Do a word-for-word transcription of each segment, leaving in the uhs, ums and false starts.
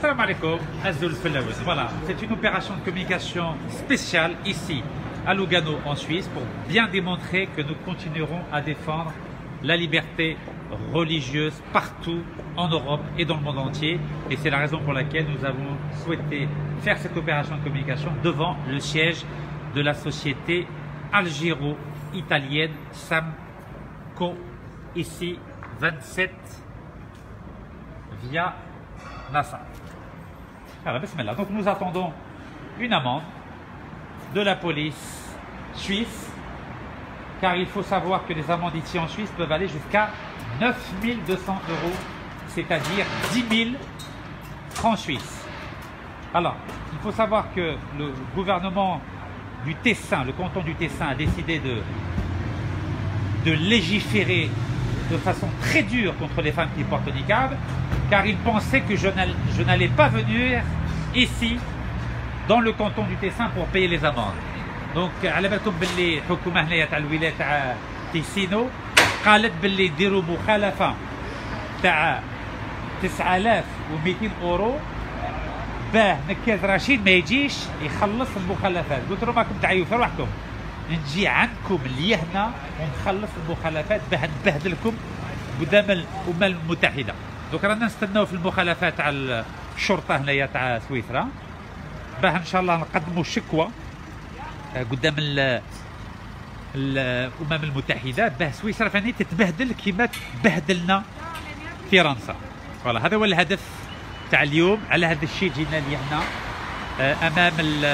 Salam alaikum, Azul Felaouz. Voilà, c'est une opération de communication spéciale ici à Lugano en Suisse pour bien démontrer que nous continuerons à défendre la liberté religieuse partout en Europe et dans le monde entier. Et c'est la raison pour laquelle nous avons souhaité faire cette opération de communication devant le siège de la société algéro-italienne Samco, ici vingt-sept via Nassa. Alors, bismillah. Donc nous attendons une amende de la police suisse, car il faut savoir que les amendes ici en Suisse peuvent aller jusqu'à neuf mille deux cents euros, c'est-à-dire dix mille francs suisses. Alors, il faut savoir que le gouvernement du Tessin, le canton du Tessin, a décidé de, de légiférer de façon très dure contre les femmes qui portent le niqab, car il pensait que je n'allais pas venir ici dans le canton du Tessin pour payer les amendes. Donc على بالكم باللي الحكومه هنايا تاع الولايه تاع تيسينو قالت باللي يديروا مخالفه تاع تسعة آلاف ومئتين اورو باه نكاز رشيد ما يجيش يخلص المخالفات. قلت لهم راكم تعيوا في روحكم، نجي عندكم لهنا ونخلص المخالفات باه نبهدلكم قدام الامم المتحده. دوك رانا نستناو في المخالفات تاع الشرطه هنايا تاع سويسرا باه ان شاء الله نقدموا شكوى قدام الامم المتحده باه سويسرا فاني تتبهدل كما تبهدلنا فرنسا. فوالا هذا هو الهدف تاع اليوم. على هذا الشيء جينا لهنا امام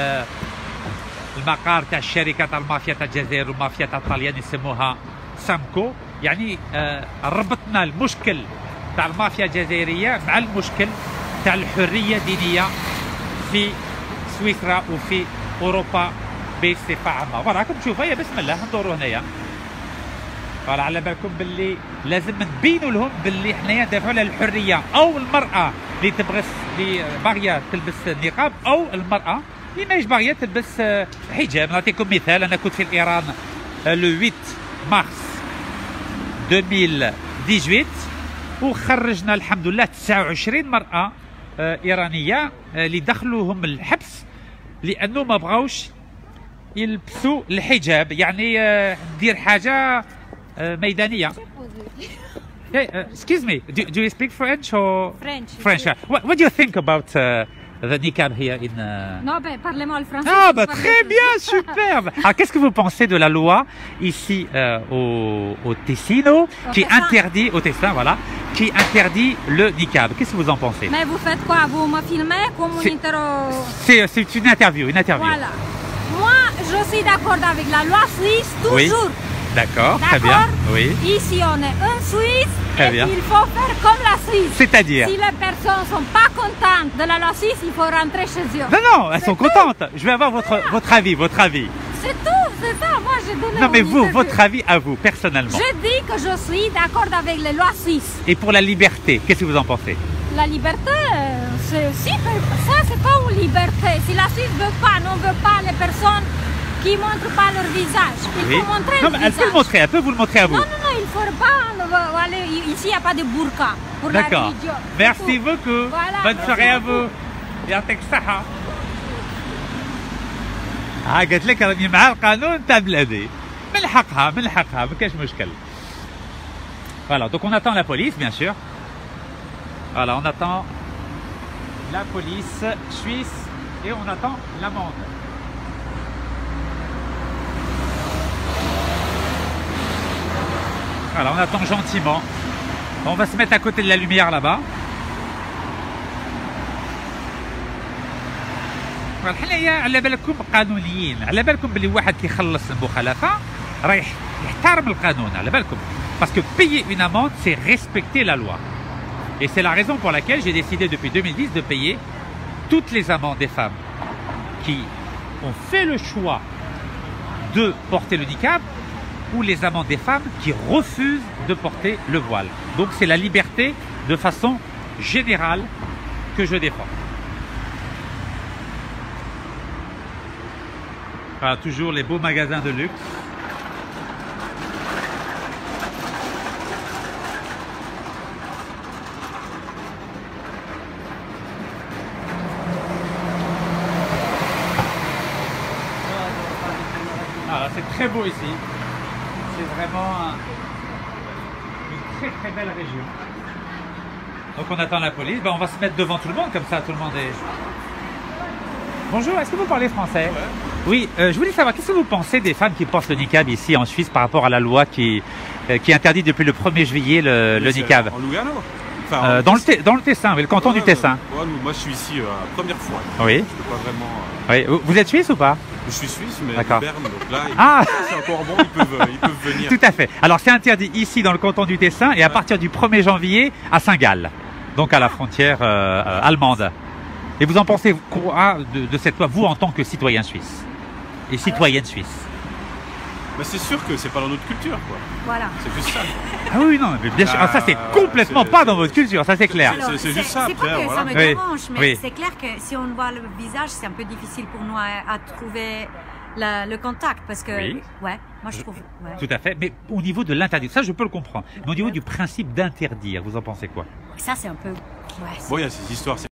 المقار تاع الشركه تاع المافيا تاع الجزائر والمافيا تاع الطليان يسموها سامكو، يعني ربطنا المشكل تاع المافيا الجزائريه مع المشكل تاع الحريه الدينيه في سويسرا وفي اوروبا بصفه عامه. فوالا راكم تشوفوا هيا بسم الله ندوروا هنايا. فوالا على بالكم باللي لازم نبينوا لهم باللي حنايا ندافعوا على الحريه، او المراه اللي تبغي اللي باغيه تلبس النقاب، او المراه اللي ماهيش باغيه تلبس حجاب. نعطيكم مثال، انا كنت في ايران لو ثمانية مارس ألفين وثمانية عشر وخرجنا الحمد لله تسعة وعشرين مرأة إيرانية اللي دخلوهم الحبس لأنه ما بغاوش يلبسوا الحجاب، يعني دير حاجة ميدانية. Excuse me, do, do you speak French or French? French. What, what do you think about uh, the niqab here in? Uh... Non, ben parlez-moi le français. Ah, bah très bien, superbe. Alors, qu'est-ce que vous pensez de la loi ici euh, au, au Tessino, au qui Tessin. interdit au Tessin, voilà, qui interdit le niqab? Qu'est-ce que vous en pensez? Mais vous faites quoi? Vous me filmez comme une interro... C'est c'est une interview, une interview. Voilà. Moi, je suis d'accord avec la loi suisse toujours. Oui. D'accord, très bien. Oui. Ici, on est en Suisse. Très et bien. Il faut faire comme la Suisse. C'est-à-dire? Si les personnes ne sont pas contentes de la loi suisse, il faut rentrer chez eux. Non, non, elles sont tout. contentes. Je vais avoir votre, votre avis, votre avis. C'est tout, c'est ça. Moi, j'ai donné Non, mais vous, interview. votre avis à vous, personnellement. Je dis que je suis d'accord avec les lois suisses. Et pour la liberté, qu'est-ce que vous en pensez? La liberté, c'est si, ça, c'est pas une liberté. Si la Suisse ne veut pas, non veut pas les personnes qui ne montrent pas leur visage. Il Oui. faut montrer Non, le mais elle visage. peut le montrer, elle peut vous le montrer à vous. Non, non, non, il ne faut pas aller. Ici, il n'y a pas de burqa pour la D'accord. religion. Merci beaucoup. Voilà, Bonne merci soirée à beaucoup. vous. يعطيك الصحة. ها قلت لك راني مع القانون تاع بلادي. من حقها من حقها ما كاش مشكل. Voilà, donc on attend la police bien sûr. Voilà, on attend la police suisse et on attend l'amende. Voilà, on attend gentiment. On va se mettre à côté de la lumière là-bas. حنايا على بالكم قانونيين، على بالكم بلي واحد كيخلص المخالفه راه يحترم القانون، على بالكم. Parce que payer une amende, c'est respecter la loi. Et c'est la raison pour laquelle j'ai décidé depuis deux mille dix de payer toutes les amendes des femmes qui ont fait le choix de porter le niqab ou les amendes des femmes qui refusent de porter le voile. Donc c'est la liberté de façon générale que je défends. Voilà, toujours les beaux magasins de luxe. très beau ici. C'est vraiment un- une très très belle région. Donc on attend la police. Ben, on va se mettre devant tout le monde, comme ça tout le monde est... Bonjour, est-ce que vous parlez français? Ouais. Oui, euh, je voulais savoir, qu'est-ce que vous pensez des femmes qui portent le niqab ici en Suisse par rapport à la loi qui, euh, qui interdit depuis le premier juillet le, le niqab? En Lugano enfin, Euh, en- dans, le Te- dans le Tessin, oui, le canton Ouais, du ouais, Tessin. ouais, nous, moi, je suis ici euh, la première fois. Oui. Je peux pas vraiment. euh, Oui. Vous- Vous êtes suisse ou pas? Je suis suisse, mais D'accord. de Berne, donc là, ils- Ah c'est encore bon, ils peuvent, euh, ils peuvent venir. Tout à fait. Alors c'est interdit ici dans le canton du Tessin et à partir du premier janvier à Saint-Gall, donc à la frontière euh, euh, allemande. Et vous en pensez quoi de, de cette loi, vous en tant que citoyen suisse et citoyenne suisse? Mais c'est sûr que c'est pas dans notre culture, quoi. Voilà. C'est juste ça. quoi. Ah oui, non, mais bien sûr. Ah, ça c'est Ah, complètement c'est- pas dans votre culture, ça c'est clair. C'est- c'est juste ça, C'est pas après, que voilà. ça me Oui, dérange, mais oui. c'est clair que si on voit le visage, c'est un peu difficile pour nous à, à trouver la- le contact parce que, Oui. ouais, moi je trouve. Ouais. Tout à fait. Mais au niveau de l'interdit, ça je peux le comprendre. Mais au niveau du principe d'interdire, vous en pensez quoi? Ça c'est un peu. Ouais, Bon, il y a ces histoires.